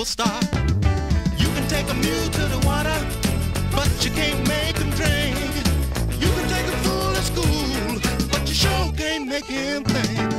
superstar. You can take a mule to the water, but you can't make him drink. You can take a fool to school, but you sure can't make him think.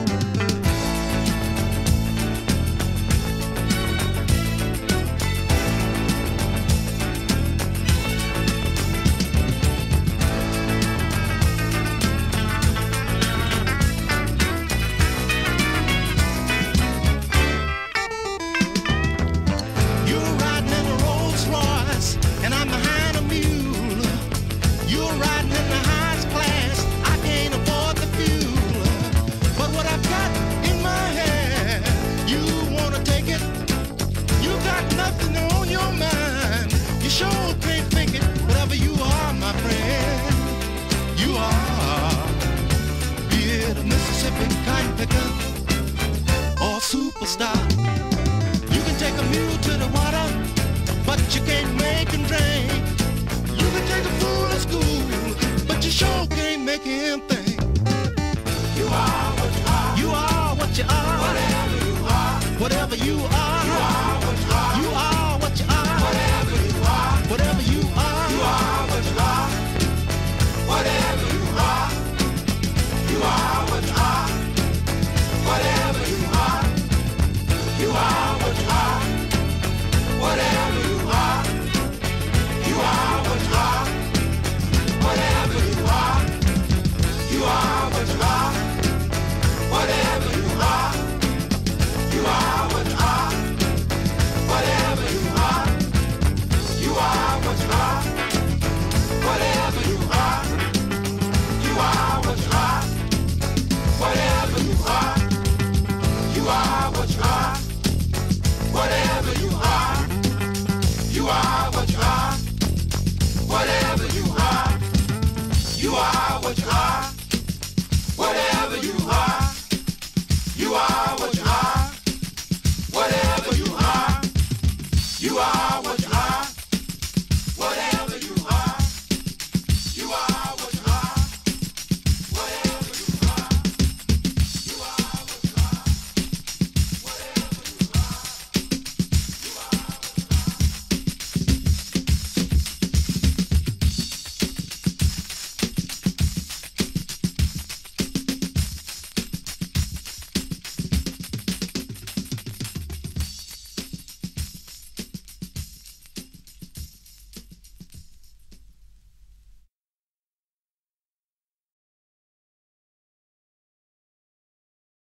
Superstar. You can take a mule to the water, but you can't make him drink. You can take a fool to school, but you sure can't make him think. You are what you are. You are what you are.